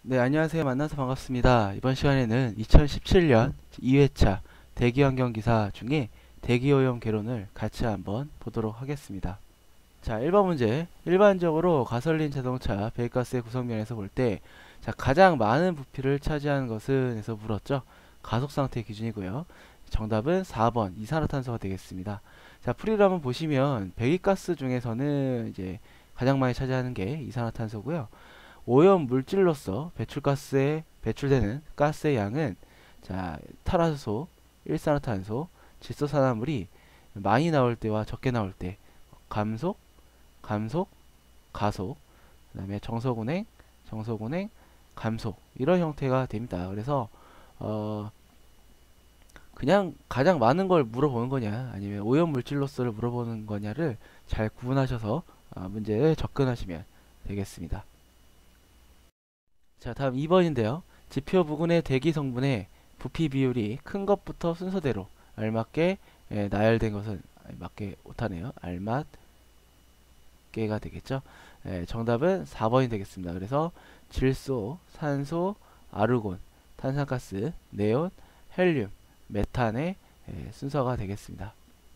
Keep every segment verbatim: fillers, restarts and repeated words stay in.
네, 안녕하세요. 만나서 반갑습니다. 이번 시간에는 이천십칠 년 이 회차 대기환경기사 중에 대기오염 개론을 같이 한번 보도록 하겠습니다. 자, 일 번 문제. 일반적으로 가솔린 자동차 배기가스의 구성면에서 볼 때, 자, 가장 많은 부피를 차지하는 것은 에서 물었죠. 가속상태 기준이고요. 정답은 사 번 이산화탄소가 되겠습니다. 자, 풀이를 한번 보시면 배기가스 중에서는 이제 가장 많이 차지하는 게 이산화탄소고요. 오염 물질로서 배출가스에 배출되는 가스의 양은, 자, 탈화수소, 일산화탄소, 질소산화물이 많이 나올 때와 적게 나올 때 감속, 감속, 가속, 그 다음에 정속운행, 정속운행, 감속, 이런 형태가 됩니다. 그래서 어 그냥 가장 많은 걸 물어보는 거냐 아니면 오염 물질로서를 물어보는 거냐를 잘 구분하셔서 어, 문제에 접근하시면 되겠습니다. 자, 다음 이 번인데요. 지표 부근의 대기 성분의 부피 비율이 큰 것부터 순서대로 알맞게 예, 나열된 것은 맞게 못하네요. 알맞게가 되겠죠. 예, 정답은 사 번이 되겠습니다. 그래서 질소, 산소, 아르곤, 탄산가스, 네온, 헬륨, 메탄의 예, 순서가 되겠습니다.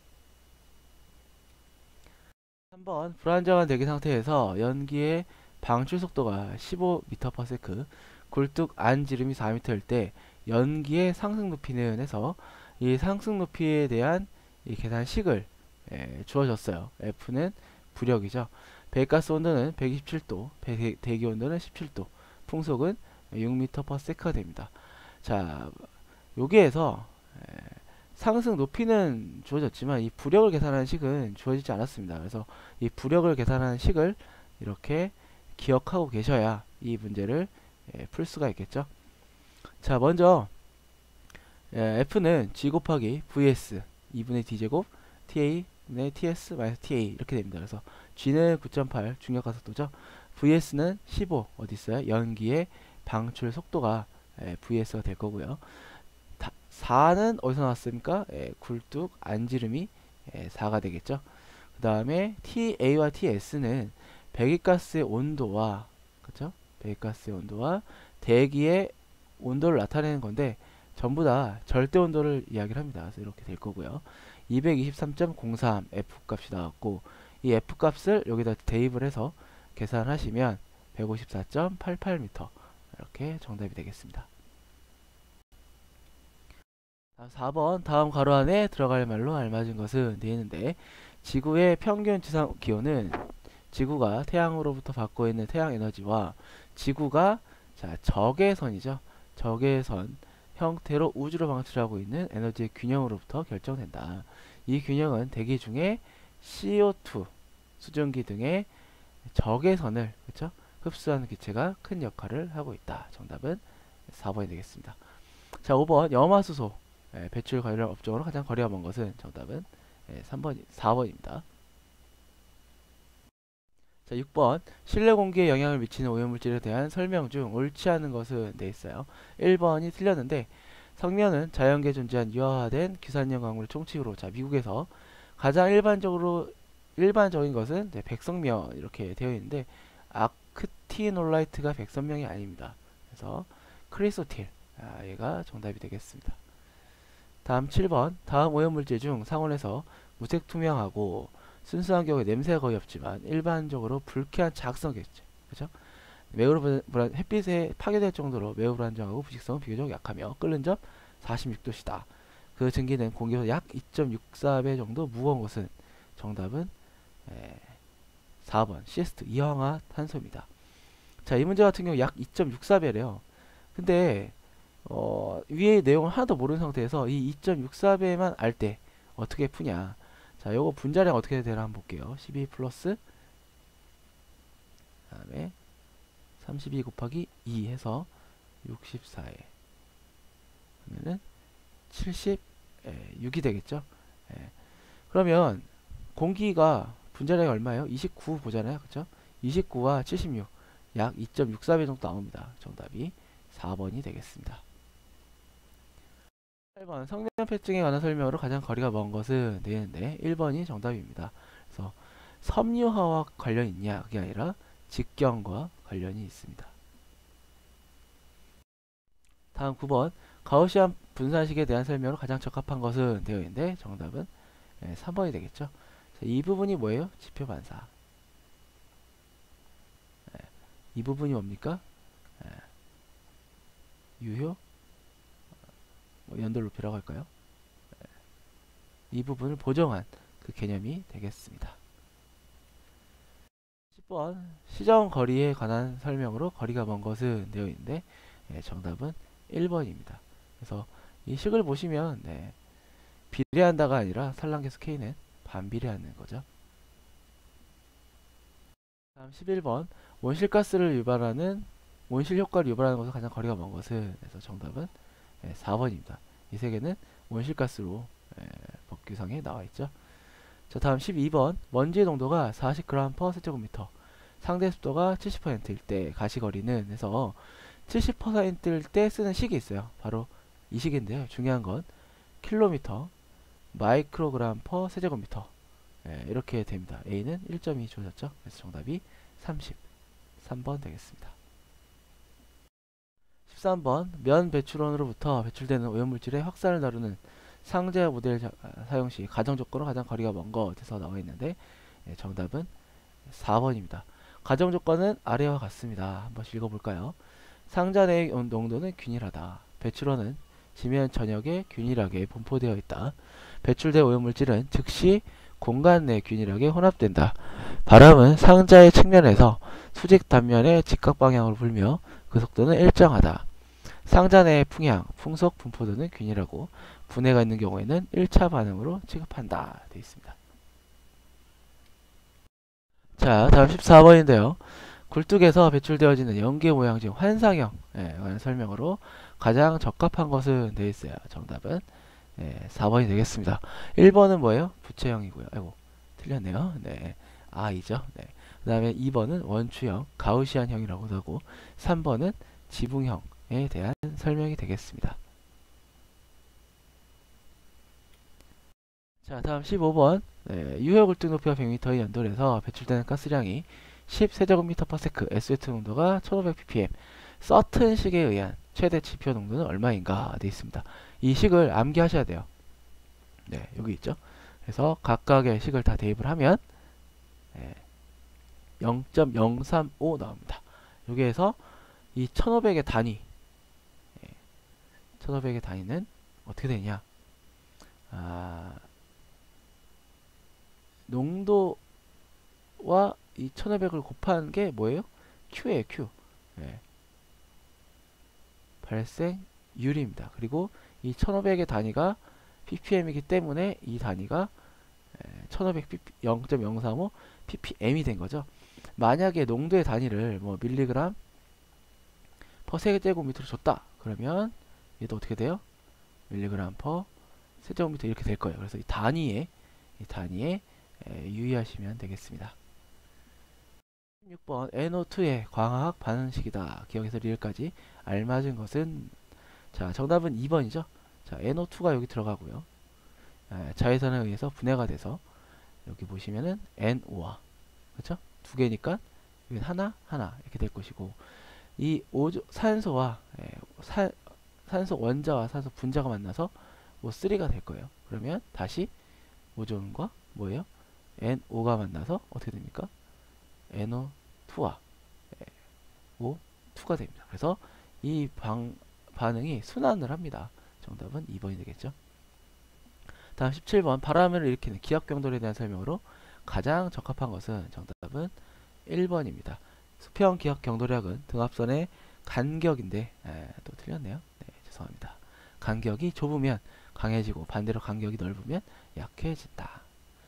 삼 번 불안정한 대기 상태에서 연기의 방출 속도가 십오 미터 퍼 세컨드, 굴뚝 안 지름이 사 미터일 때 연기의 상승 높이는 해서 이 상승 높이에 대한 이 계산식을 예, 주어졌어요. F는 부력이죠. 배기가스 온도는 백이십칠 도, 배, 대기 온도는 십칠 도, 풍속은 육 미터 퍼 세컨드 됩니다. 자, 여기에서 예, 상승 높이는 주어졌지만 이 부력을 계산하는 식은 주어지지 않았습니다. 그래서 이 부력을 계산하는 식을 이렇게 기억하고 계셔야 이 문제를 예, 풀 수가 있겠죠. 자, 먼저 예, F는 G 곱하기 브이에스 이분의 D제곱 티에이분의 티에스 마이너스 티에이 이렇게 됩니다. 그래서 G는 구 점 팔 중력가속도죠. 브이에스는 십오 어디 있어요? 연기의 방출 속도가 예, 브이에스가 될 거고요. 사는 어디서 나왔습니까? 예, 굴뚝 안지름이 예, 사가 되겠죠. 그 다음에 티에이와 티에스는 배기가스의 온도와 그쵸? 배기가스의 온도와 대기의 온도를 나타내는 건데 전부 다 절대 온도를 이야기를 합니다. 그래서 이렇게 될 거고요. 이백이십삼 점 공삼 F 값이 나왔고 이 F 값을 여기다 대입을 해서 계산하시면 백오십사 점 팔팔 미터 이렇게 정답이 되겠습니다. 사 번 다음 가로 안에 들어갈 말로 알맞은 것은 되어 있는데 지구의 평균 지상 기온은 지구가 태양으로부터 받고 있는 태양 에너지와 지구가 자 적외선이죠. 적외선 형태로 우주로 방출하고 있는 에너지의 균형으로부터 결정된다. 이 균형은 대기 중에 씨오투, 수증기 등의 적외선을 그쵸? 흡수하는 기체가 큰 역할을 하고 있다. 정답은 사 번이 되겠습니다. 자, 오 번 염화수소 예, 배출 관련 업종으로 가장 거리가 먼 것은 정답은 예, 삼 번, 사 번입니다. 자, 육 번 실내 공기에 영향을 미치는 오염물질에 대한 설명 중 옳지 않은 것은 돼 있어요. 일 번이 틀렸는데 석면은 자연계에 존재한 유화된 귀산염 광물의 총칙으로 자 미국에서 가장 일반적으로 일반적인 것은 네, 백석면 이렇게 되어 있는데 아크티놀라이트가 백석면이 아닙니다. 그래서 크리소틸 아, 얘가 정답이 되겠습니다. 다음 칠 번 다음 오염물질 중 상온에서 무색 투명하고 순수한 경우에 냄새가 거의 없지만 일반적으로 불쾌한 자극성겠죠. 그죠? 매우 불안, 햇빛에 파괴될 정도로 매우 불안정하고 부식성은 비교적 약하며 끓는 점 사십육 도씨다. 그 증기는 공기보다 약 이 점 육사 배 정도 무거운 것은 정답은 에, 사 번 시에스투 이황화탄소입니다. 자, 이 문제 같은 경우 약 이 점 육사 배래요. 근데 어, 위의 내용을 하나도 모르는 상태에서 이 이 점 육사 배만 알 때 어떻게 푸냐. 자, 요거 분자량 어떻게 되나 한번 볼게요. 십이 플러스 그 다음에 삼십이 곱하기 이 해서 육십사에 그러면은 칠십육이 되겠죠. 예. 그러면 공기가 분자량이 얼마예요? 이십구 보잖아요. 그쵸? 이십구와 칠십육 약 이 점 육사 배 정도 나옵니다. 정답이 사 번이 되겠습니다. 팔 번 성면폐증에 관한 설명으로 가장 거리가 먼 것은 되는데 일 번이 정답입니다. 그래서 섬유화와 관련이 있냐 그게 아니라 직경과 관련이 있습니다. 다음 구 번 가우시안 분산식에 대한 설명으로 가장 적합한 것은 되어 있는데 정답은 예, 삼 번이 되겠죠. 자, 이 부분이 뭐예요? 지표 반사. 예, 이 부분이 뭡니까? 예, 유효 뭐 연돌 높이라고 할까요? 이 부분을 보정한 그 개념이 되겠습니다. 십 번 시정 거리에 관한 설명으로 거리가 먼 것은 되어 있는데 예, 정답은 일 번입니다. 그래서 이 식을 보시면 네, 비례한다가 아니라 산란계수 K는 반비례하는 거죠. 다음 십일 번 온실가스를 유발하는 온실 효과를 유발하는 것은 가장 거리가 먼 것은 그래서 정답은 예, 사 번입니다. 이 세 개는 온실가스로 예, 법규상에 나와 있죠. 자, 다음 십이 번 먼지의 농도가 사십 그램 퍼 세제곱미터 상대 습도가 칠십 퍼센트일 때 가시거리는 해서 칠십 퍼센트일 때 쓰는 식이 있어요. 바로 이 식인데요. 중요한 건 킬로미터 마이크로그램 퍼 세제곱미터 예, 이렇게 됩니다. A는 일 점이 주어졌죠. 그래서 정답이 삼십삼 번 되겠습니다. 십삼 번 면 배출원으로부터 배출되는 오염물질의 확산을 다루는 상자 모델 자, 사용 시 가정 조건으로 가장 거리가 먼 것에서 나와 있는데 예, 정답은 사 번입니다. 가정 조건은 아래와 같습니다. 한번 읽어볼까요? 상자 내의 농도는 균일하다. 배출원은 지면 전역에 균일하게 분포되어 있다. 배출된 오염물질은 즉시 공간 내 균일하게 혼합된다. 바람은 상자의 측면에서 수직 단면의 직각 방향으로 불며 그 속도는 일정하다. 상자 내의 풍향, 풍속, 분포 등은 균일하고 분해가 있는 경우에는 일 차 반응으로 취급한다. 되어 있습니다. 자, 다음 십사 번인데요. 굴뚝에서 배출되어지는 연기 모양 중 환상형 예, 관한 설명으로 가장 적합한 것은 되어 있어요. 정답은 예, 사 번이 되겠습니다. 일 번은 뭐예요? 부채형이고요. 아이고, 틀렸네요. 네, I죠. 네. 그 다음에 이 번은 원추형, 가우시안형이라고도 하고 삼 번은 지붕형에 대한 설명이 되겠습니다. 자, 다음 십오 번 네, 유효 굴뚝 높이가 백 미터의 연돌에서 배출되는 가스량이 십 세제곱미터 퍼 세크 에스오투 농도가 천오백 ppm 서튼 식에 의한 최대 지표 농도는 얼마인가 되어 있습니다. 이 식을 암기하셔야 돼요. 네, 여기 있죠. 그래서 각각의 식을 다 대입을 하면 네, 영 점 영삼오 나옵니다. 여기에서 이 천오백의 단위 네, 천오백의 단위는 어떻게 되냐 아, 농도와 이 천오백을 곱한 게 뭐예요? Q예요, Q. 네. 발생율입니다. 그리고 이 천오백의 단위가 ppm이기 때문에 이 단위가 천오백 영 점 영삼오 ppm이 된 거죠. 만약에 농도의 단위를 뭐 밀리그램 퍼 세제곱미터로 줬다. 그러면 얘도 어떻게 돼요? 밀리그램 퍼 세제곱미터 이렇게 될 거예요. 그래서 이 단위에 이 단위에 에, 유의하시면 되겠습니다. 십육 번 엔오투의 광학 반응식이다. 기억에서 리을까지 알맞은 것은 자 정답은 이 번이죠. 자 엔오투가 여기 들어가고요. 에, 자외선에 의해서 분해가 돼서 여기 보시면은 엔오와 그렇죠? 두 개니까 여기 하나 하나 이렇게 될 것이고 이 오조, 산소와 에, 사, 산소 원자와 산소 분자가 만나서 오쓰리가 될 거예요. 그러면 다시 오존과 뭐예요? 엔오가 만나서 어떻게 됩니까? 엔오투와 오투가 됩니다. 그래서 이 방, 반응이 순환을 합니다. 정답은 이 번이 되겠죠. 다음 십칠 번 바람을 일으키는 기압경돌에 대한 설명으로 가장 적합한 것은 정답은 일 번입니다. 수평 기압경돌약은 등압선의 간격인데 에, 또 틀렸네요. 네, 죄송합니다. 간격이 좁으면 강해지고 반대로 간격이 넓으면 약해진다.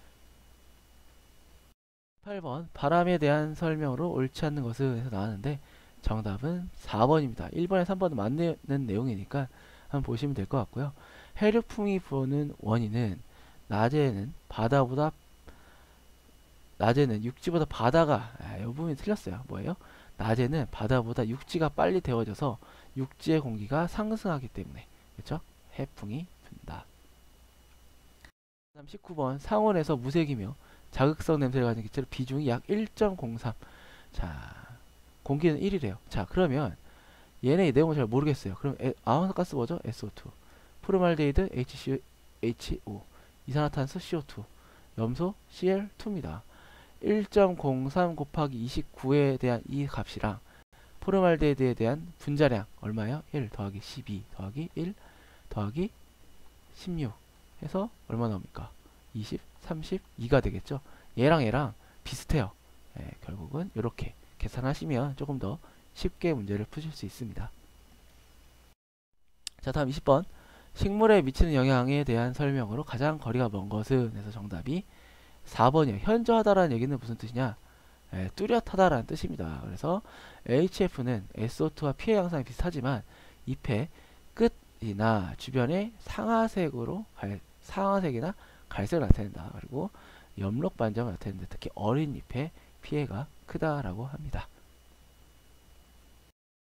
팔 번 바람에 대한 설명으로 옳지 않는 것은 해서 나왔는데 정답은 사 번입니다. 일 번에 삼 번은 맞는 내용이니까 한번 보시면 될 것 같고요. 해류풍이 부는 원인은 낮에는 바다보다 낮에는 육지보다 바다가 아, 이 부분이 틀렸어요. 뭐예요? 낮에는 바다보다 육지가 빨리 데워져서 육지의 공기가 상승하기 때문에 그렇죠? 해풍이 분다. 다음 십구 번 상온에서 무색이며 자극성 냄새를 가진 기체로 비중이 약 일 점 공삼 자 공기는 일이래요. 자 그러면 얘네 이 내용을 잘 모르겠어요. 그럼 에, 아황산가스 뭐죠? 에스오 투. 포르말데히드 에이치씨, 에이치오. 이산화탄소 씨오 투. 염소 씨엘 투입니다. 일 점 공삼 곱하기 이십구에 대한 이 값이랑 포르말데히드에 대한 분자량 얼마예요? 일 더하기 십이 더하기 일 더하기 십육 해서 얼마 나옵니까? 이십, 삼십이가 되겠죠. 얘랑 얘랑 비슷해요. 예, 결국은 이렇게 계산하시면 조금 더 쉽게 문제를 푸실 수 있습니다. 자, 다음 이십 번. 식물에 미치는 영향에 대한 설명으로 가장 거리가 먼 것은 해서 정답이 사 번이에요. 현저하다라는 얘기는 무슨 뜻이냐? 예, 뚜렷하다라는 뜻입니다. 그래서 에이치에프는 에스오 투와 피해 양상이 비슷하지만 잎의 끝이나 주변에 상아색으로 갈, 상아색이나 갈색을 나타낸다. 그리고 염록 반점을 나타내는데 특히 어린 잎의 피해가 크다라고 합니다.